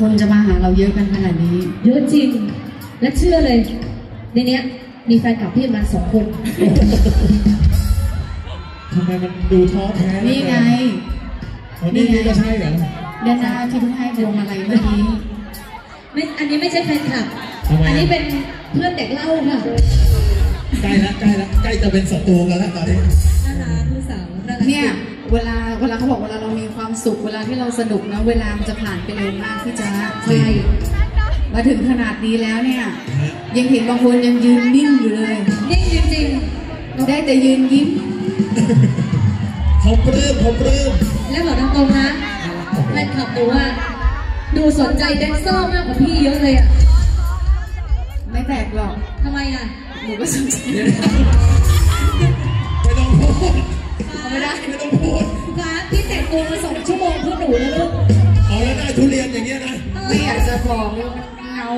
คนจะมาหาเราเยอะกันขนาดนี้เยอะจริงและเชื่อเลยในเนี้ยมีแฟนคลับพี่มา2 คนทำไมมันดูท้อแท้นี่ไงนี่ก็ใช่เหรอเดือนหน้าที่เพิ่งให้วงอะไรเมื่อกี้ไม่อันนี้ไม่ใช่แฟนคลับอันนี้เป็นเพื่อนเด็กเล่าค่ะใกล้จะเป็นศัตรูกันแล้วตอนนี้นะคะผู้สาวเนี่ยเวลาเขาบอกเวลาเรามีความสุขเวลาที่เราสนุกนะเวลามันจะผ่านไปเร็วมากพี่จ๊ะใช่มาถึงขนาดนี้แล้วเนี่ยยังเห็นบางคนยังยืนนิ่งอยู่เลยนิ่งจริงๆได้แต่ยืนยิ้มเขาปลื้มแล้วบอกตรงๆนะแฟนคลับดูว่าดูสนใจแดนเซอร์มากกว่าพี่เยอะเลยอ่ะไม่แปลกหรอกทำไมอ่ะหนูก็สนใจไม่ต้องพูดไม่ต้องพูดฟ้าพี่แต่งตัวมา2 ชั่วโมงเพื่อหนูนะลูกเอาแล้วได้ทุเรียนอย่างเงี้ยนะไม่อยากจะบอกเลยมันเงา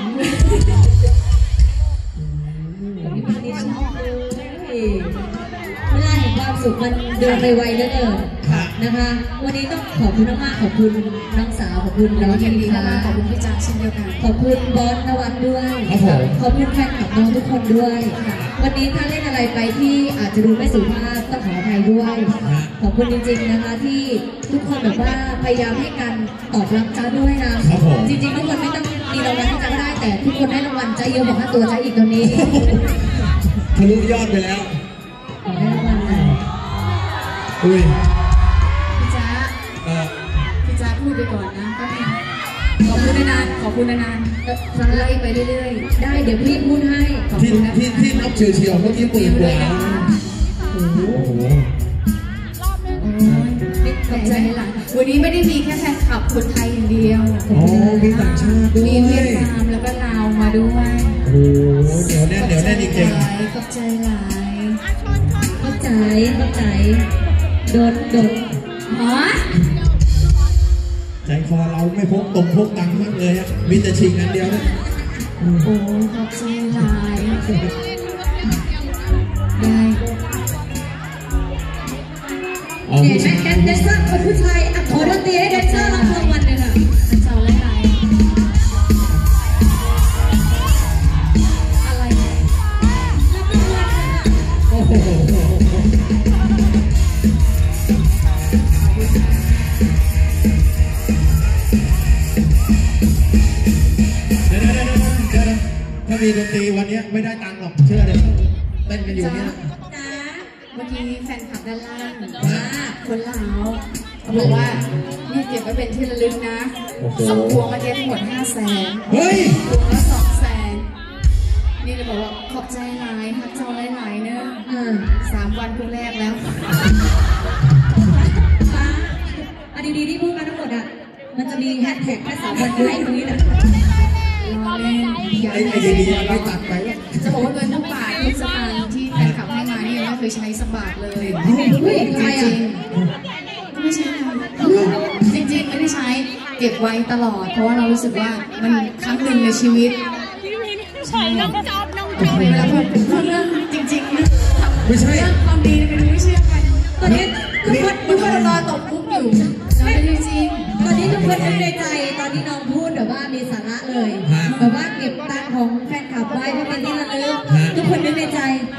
เวลาแห่งความสุขมันเดินไปไวเหลือเกินนะคะวันนี้ต้องขอบคุณมากขอบคุณน้องสาวขอบคุณน้องยินดีมากขอบคุณพี่จ๋าเช่นเดียวกันขอบคุณบอสนวัดด้วยขอบคุณแฟนคลับน้องทุกคนด้วยวันนี้ถ้าเล่นอะไรไปที่อาจจะดูไม่สุภาพต้องขออภัยด้วยขอบคุณจริงๆนะคะที่ทุกคนแบบว่าพยายามให้การตอบรับจ้าด้วยนะจริงๆทุกคนไม่ต้องมีรางวัลให้จ้าก็ได้แต่ทุกคนได้รางวัลจ้าเยอะกว่าค่าตัวจ้าอีกตอนนี้ทะลุยอดไปแล้วได้รางวัลไหนอุ้ยพี่จ๊ะพูดไปก่อนนะก็มีขอบคุณนานฟังไล่ไปเรื่อยๆได้เดี๋ยวพี่พูดให้ที่นับเฉียวเมื่อกี้ปืนกว่าโอ้โหขอบใจหลังวันนี้ไม่ได้มีแค่แฟนคลับคนไทยอย่างเดียวมีต่างชาติด้วยมีเวียดนามแล้วก็ลาวมาด้วยโอ้เดี๋ยวแน่นอีกเก่งขอบใจหลายเข้าใจโดนใจคอเราไม่พกตังค์มากเลยอะมีแต่ชิงอันเดียวนะโอ้ขอบใจหลายได้เห็นไหมแดนเซอร์คนผู้ชายขอดนตรีให้แดนเซอร์รับรางวัลเลยค่ะเจ้าอะไรรับรางวัลโอ้โหถ้ามีดนตรีวันนี้ไม่ได้ตังค์หรอกเชื่อเลยเต้นกันอยู่เนี่ยเมื่อกี้แฟนคลับด้านล่างคนลาวเขาบอกว่านี่เก็บไว้เป็นที่ระลึกนะ2 พวงมาเก็บทั้งหมด500,000 เฮ้ยพวงละ200,000นี่เลยบอกว่าขอบใจหลายฮักเจ้าหลายเนอะ3 วันพวงแรกแล้วดีที่พูดมาทั้งหมดอ่ะมันจะมีแฮชแท็กแค่3 วันด้วยตรงนี้นะไอ้ดีๆไม่ตัดไปจะบอกว่าเงินทุกบาททุกสตางค์ที่แฟนคลับให้มานี่ยังไม่เคยใช้สักบาทเลยใช่อ่ะไม่ใช่จริงๆไม่ได้ใช้เก็บไว้ตลอดเพราะว่าเรารู้สึกว่ามันครั้งหนึ่งในชีวิตใช่เวลาพูดเรื่องจริงๆนะไม่ใช่เรื่องความดีไม่เชื่อกันตอนนี้ทุกคนรอตบมุกอยู่ไม่ได้จริงตอนนี้ทุกคนในใจตอนที่น้องพูดแบบว่ามีสาระเลยแบบว่าเก็บตังค์ของแฟนคลับไว้เพื่อเป็นที่ระลึกทุกคนนึกในใจ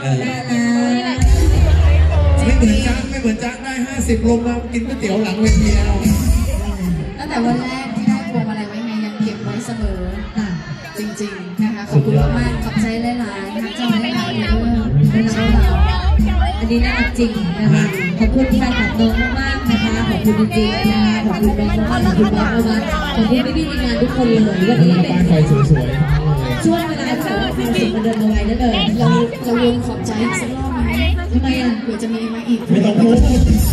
ไม่เหมือนจ๊ะได้50 ลงมากินก๋วยเตี๋ยวหลังเวทีเราตั้งแต่วันแรกที่ได้พวงอะไรไว้ไงยังเก็บไว้เสมอจริงๆนะคะขอบคุณมากขอบใจหลายๆนะเจ้าหลายๆเป็นเจ้าเราอันนี้น่ารักจริงนะคะขอบคุณแฟนคลับน้องมากๆนะคะขอบคุณจริงๆนะคะขอบคุณน้องมากขอบคุณบอสมากขอบคุณพี่ๆทีมงานทุกคนเลยวันนี้เป็นช่วงเวลาที่เราความสุขมันเดินมาไวแล้วเลยเราลืมขอบใจสักรอบไหมทำไมอ่ะเผื่อจะมีมาอีกไม่ต้องพูด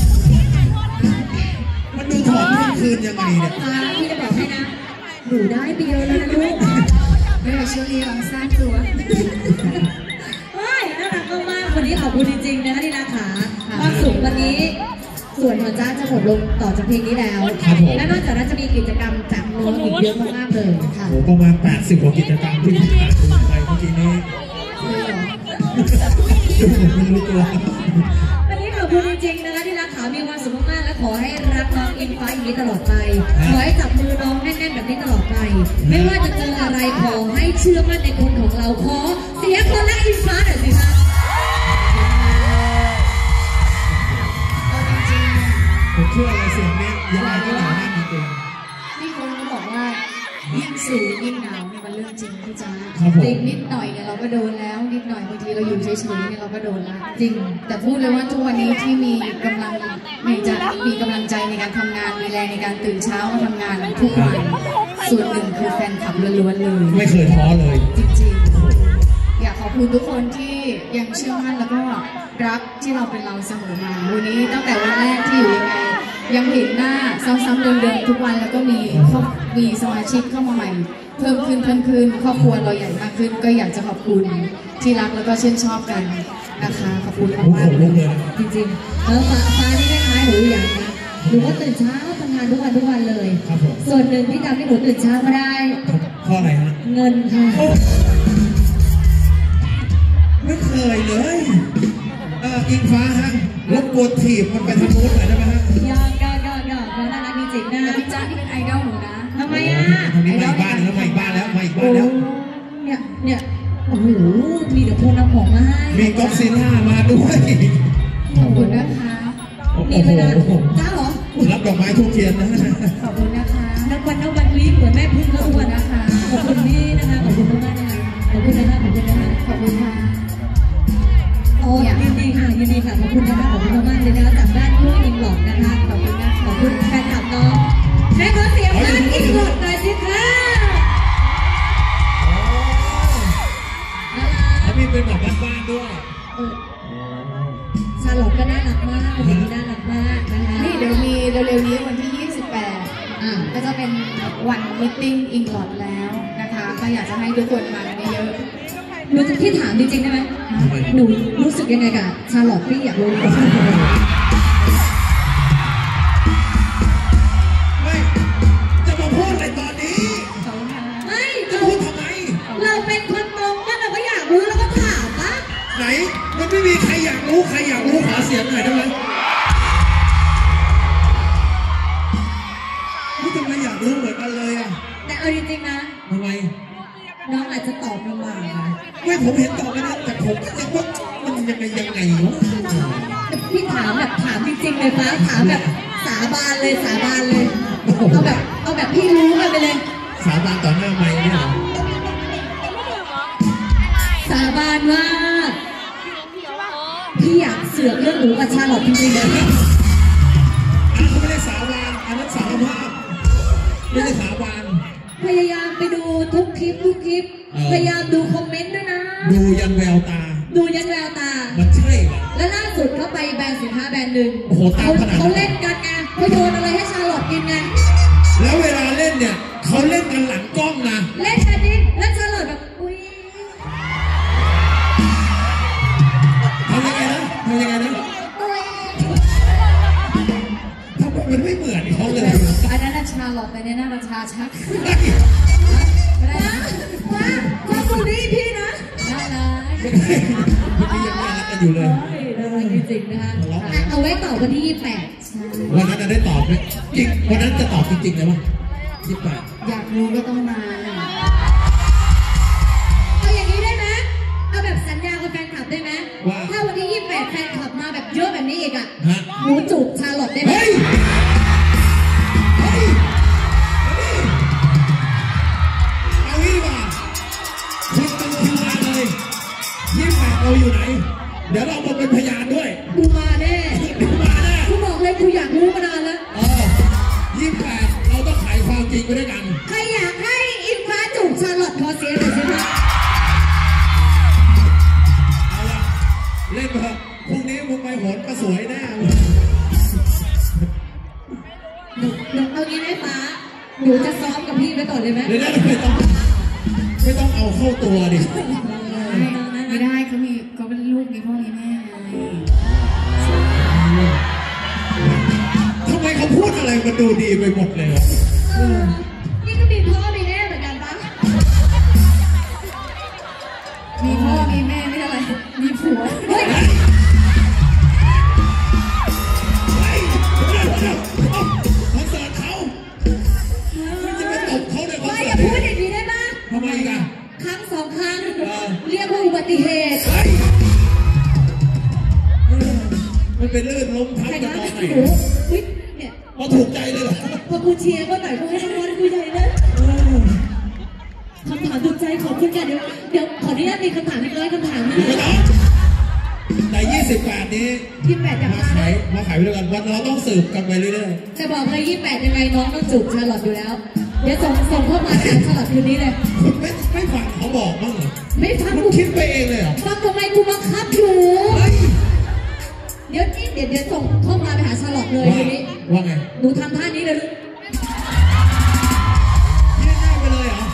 มันดูถอดคืนยังไงเนี่ยพี่จะบอกให้นะหนูได้ไปเยอะแล้วนะลูกไม่ได้ช่วยลองสร้างตัวน่ารักมากๆวันนี้ขอบคุณจริงๆนะคะที่รักขาความสุขวันนี้ส่วนของจ้าจะหมดลงต่อจากเพลงนี้แล้วและนอกจากนั้นจะมีกิจกรรมจากน้องอีกเยอะมากๆเลยค่ะประมาณ80 กว่ากิจกรรมที่ผ่านไปเมื่อกี้นี้ไม่รู้ตัววันนี้ขอบคุณจริงๆนะคะที่รักขามีความสุขมากๆและขอให้รักน้องอินฟ้าอย่างนี้ตลอดไปขอให้จับมือน้องแน่นๆแบบนี้ตลอดไปไม่ว่าจะเจออะไรขอให้เชื่อมั่นในคนของเราขอเสียงคนรักอิงฟ้าหน่อยสิคะผมเชื่อเลยเสียงนี้ยังไงก็หนาแน่นจริงนี่คนก็บอกว่ายิ่งสูงยิ่งหนาวเนี่ยมันเรื่องจริงพี่จ๊ะจริงนิดหน่อยเนี่ยเราก็โดนแล้วนิดหน่อยบางทีเราอยู่เฉยๆเนี่ยเราก็โดนแล้วจริงแต่พูดเลยว่าทุกวันนี้ที่มีกำลังมีกำลังใจในการทำงานมีแรงในการตื่นเช้ามาทำงานทุกวันส่วนหนึ่งคือแฟนคลับล้วนๆเลยไม่เคยท้อเลยจริงๆอยากขอบคุณทุกคนที่ยังเชื่อมั่นแล้วก็รักที่เราเป็นเราเสมอมาวันนี้ตั้งแต่วันแรกที่อยู่ยังเห็นหน้าซ้ำๆเดิมๆทุกวันแล้วก็มีสมาชิกเข้ามาใหม่เพิ่มขึ้นครอบครัวเราใหญ่มากขึ้นก็อยากจะขอบคุณที่รักแล้วก็ชื่นชอบกันนะคะขอบคุณมากๆจริงๆแล้วฟ้านี่คล้ายๆหนูอย่างนะหนูก็ตื่นเช้าทำงานทุกวันเลยส่วนหนึ่งที่ทำให้หนูตื่นเช้าก็ได้เพราะอะไรฮะเงินค่ะไม่เคยเลยอิงฟ้าฮะรบกวนถีบมันไปทางโน้นหน่อยได้ไหมฮะยอมน้องน่ารักจริงๆนะพี่จ๊ะที่เป็นไอดอลหนูนะทำไมอ่ะไอดอลบ้านแล้วไม่บ้านแล้วเนี่ยโอ้โหมีเดี๋ยวพวกน้ำหอมมาให้มีก๊อกซิล่ามาด้วยขอบคุณนะคะมีเวลาจ้าเหรอรับดอกไม้ทุกเทียนนะขอบคุณนะคะน้ำวันวีเหมือนแม่พึ่งทุกวันนะคะขอบคุณนี่นะคะขอบคุณมากนะคะขอบคุณนะคะขอบคุณค่ะโอ้ยินดีค่ะขอบคุณนะคะขอบคุณมากเลยนะคะจากบ้านลูกอิงหลอดนะคะขอบคุณแฟนคลับน้องแม่ขอเสียงบ้านอิงหลอดหน่อยสิค่ะแล้วมีเป็นแบบบ้านๆด้วยชาลอตก็น่ารักมากคนนี้น่ารักมากนะคะนี่เดี๋ยวมีเร็วๆนี้วันที่28ก็จะเป็นวันมิทติ้งอิงหลอดแล้วนะคะก็อยากจะให้ทุกคนมากันเยอะหนูจะพี่ถามจริงๆได้ไหมหนูรู้สึกยังไงกับชาลอตพี่อยากรู้ไม่จะมาพูดอะไรตอนนี้ไม่จะพูดทำไมเราเป็นคนตรงก็เราก็อยากรู้แล้วก็ถามปะไหนมันไม่มีใครอยากรู้ขอเสียงหน่อยได้ไหมนี่ทำไมอยากรู้เหมือนกันเลยอ่ะแต่เอาจริงๆนะทำไมน้องอาจจะตอบลำบากนะไม่ผมเห็นตอบไม่ได้แต่ผมก็ยังว่ามันยังไงวะพี่ถามแบบถามจริงๆเลยฟ้าถามแบบสาบานเลยเอาแบบพี่รู้กันไปเลยสาบานต่อหน้าไมค์เนี่ยสาบานว่าพี่อยากเสือกเรื่องหนูกับชาลอตจริงๆเลยเขาไม่ได้สาบานอันนั้นสารภาพไม่ได้สาบานพยายามไปดูทุกคลิปพยายามดูคอมเมนต์ด้วยนะดูยันแววตามันใช่แล้วล่าสุดเขาไปแบรนด์สินค้าแบรนด์หนึ่งโอ้โหตามขนาดเขาเล่นกันไงเขาโยนอะไรให้ชาลอตกินไงแล้วเวลาเล่นเนี่ยเขาเล่นกันหลังกล้องนะเล่นกันดิแล้วชาลอตแบบอุ้ยทำยังไงนะทำไมมันไม่เหมือนเขาเลยอันนั้นชาลอตแต่เนี่ยน่าชาชักก็คุณนี่พี่นะน่ารักพี่ยังน่ารักกันอยู่เลยน่ารักจริงๆนะคะเอาไว้ตอบวันที่28 วันนั้นจะได้ตอบไหมจริงวันนั้นจะตอบจริงๆเลยมั้ย28 อยากรู้ก็ต้องมาเอาอย่างนี้ได้ไหมเอาแบบสัญญากับแฟนคลับได้ไหมถ้าวันที่28แฟนคลับมาแบบเยอะแบบนี้อีกอ่ะหนูจูบชาลอตได้ไหมเอางี้ดีกว่าคุณเป็นคิวมาเลย28เราอยู่ไหนเดี๋ยวเรามาเป็นพยานด้วยดูมาแน่กูบอกเลยกูอยากรู้มานานแล้ว 28เราต้องไขความจริงไปด้วยกันใครอยากให้อิงฟ้าจูบชาลอตขอเสียงหน่อยสิคะเอาละเล่นเถอะพรุ่งนี้มึงไปโหนก็สวยแน่หนูเอางี้ไหมฟ้าหนูจะซ้อมกับพี่ไปก่อนเลยไหมไม่ต้องเอาเข้าตัวดิไม่ได้เขาเป็นลูกมีพ่อมีแม่ทำไมเขาพูดอะไรมันดูดีไปหมดเลยนี่ก็มีพ่อมีแม่เหมือนกันปะมีพ่อมีแม่ไม่อะไรมีผัวคอนเสิร์ตอย่าพูดอย่างนี้ได้ปะทำไมกันครั้งสองครั้งเรียกว่าอุบัติเหตุมันเป็นลื่นล้มทับใครกันนะตอนไหนโอ้โหเนี่ยพอถูกใจเลยเหรอพอกูเชียร์ก็หน่อยก็ให้น้องๆกูใหญ่นะคำถามถูกใจขอบคุณกันเดี๋ยวขออนุญาตมีคำถามอีกร้อยคำถามนะไม่ต้องแต่28 นี้ 28จะมามาขายไปด้วยกันวันเราต้องสืบกันไปเรื่อยจะบอกเลย28ยังไงน้องต้องจูบชาลอตอยู่แล้ว เดี๋ยวส่งเข้ามาหาชาลอตคืนนี้เลยๆคุณไม่ฟังเขาบอกบ้างเหรอไม่ฟังคุณกูคิดไปเองเลยเหรอฟังทำไมกูบังคับอยู่เฮ้ยเดี๋ยวส่งเข้ามาไปหาชาลอตเลยคืนนี้ว่าไงหนูทำท่านี้เลยลูกยืนหน้าไปเลยเหรอ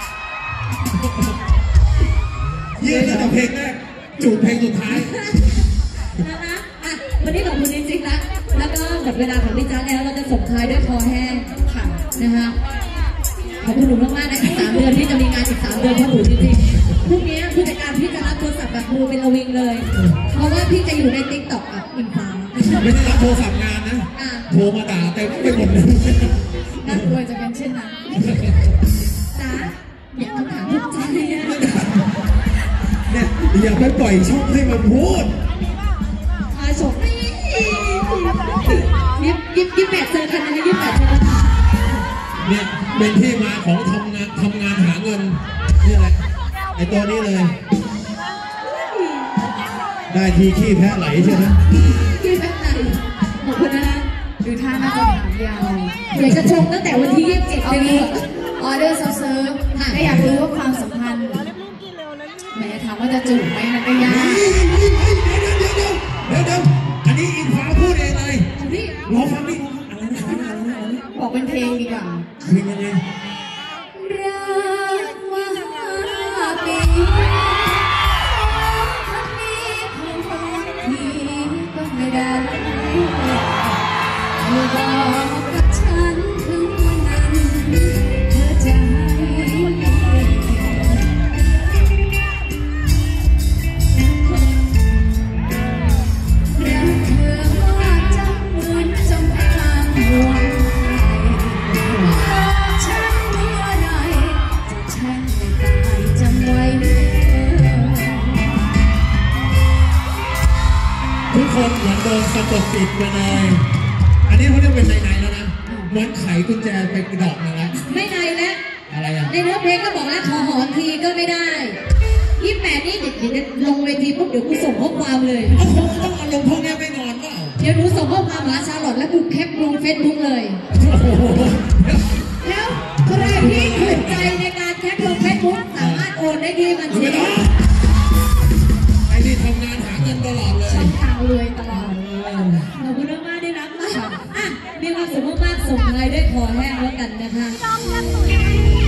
ยืนตั้งแต่เพลงแรกจูบเพลงสุดท้ายนะคะอ่ะวันนี้ขอบคุณจริงๆนะแล้วก็หมดเวลาของพี่จ๊ะแล้วเราจะส่งท้ายด้วยคอแห้งค่ะนะคะขอบคุณหนูมากๆนะอีก3 เดือนที่จะมีงานอีก3 เดือนเพราะหนูจริงๆพรุ่งนี้ผู้จัดการพี่จะรับโทรศัพท์แบบครูเป็นระวิงเลย เพราะว่าพี่จะอยู่ในติ๊กต็อกกับอิงฟ้าไม่ได้รับโทรศัพท์งานนะ โทรมาด่าเต็มไปหมดเลยน่ากลัวจะเป็นเช่นนั้นจ๊ะเนี่ยคำถามถูกใจเนี่ยเนี่ยอย่าไปปล่อยช่องให้มันพูดอาชม28เจอกันนะ28เจอกันเนี่ยเป็นที่มาของทำงานหาเงินนี่แหละไอตัวนี้เลย ได้ทีขี้แพ้ไหลใช่ไหมพี่แป๊บไหนขอบคุณนะดูท่าน่าจะถามยาวอยากจะชมตั้งแต่วันที่27 เอาเลยงี้ออเดอร์เซิร์ฟถ้าอยากรู้ว่าความสัมพันธ์แหมถามว่าจะจูบไหมมันก็ยากเดี๋ยวอันนี้อิงฟ้าพูดเองเลยพี่รอฟังดิอะไรนะบอกเป็นเพลงดีกว่าเพลงยังไงรักว่า5 ปีคนนี้คงฟังทีก็ไม่ได้เธอบอกกับฉันถึงวันนั้นเธอจะให้รักเธอมากจังเหมือนจำพลังห่วงใครฉันเมื่อใดจะแช่งไม่ตายจำไว้เถิดทุกคนเหมือนโดนสะกดจิตไปเลยอันนี้เขาเรียกเป็นในแล้วนะเหมือนไขกุญแจไปกระดอกนึงแล้วไม่ในแล้วอะไรอ่ะในเนื้อเพลงก็บอกแล้วขอหอมทีก็ไม่ได้28นี่เดี๋ยวลงเวทีปุ๊บเดี๋ยวกูส่งข้อความเลยเอาคงต้องเอาลงพวกนี้ไปนอนเปล่าเดี๋ยวหนูส่งข้อความหาชาลอตแล้วกูแคปลงเฟซบุ๊กเลยโอ้โหแล้วใครที่ถูกใจในการแคปลงเฟซบุ๊กสามารถโอนได้ที่บัญชีไม่ต้องไอ้นี่ทำงานหาเงินตลอดเลยช่องทางรวยตลอดขอบคุณมากๆได้รับมากอ่ะมีความสุขมากๆส่งท้ายด้วยคอแห้งแล้วกันนะคะ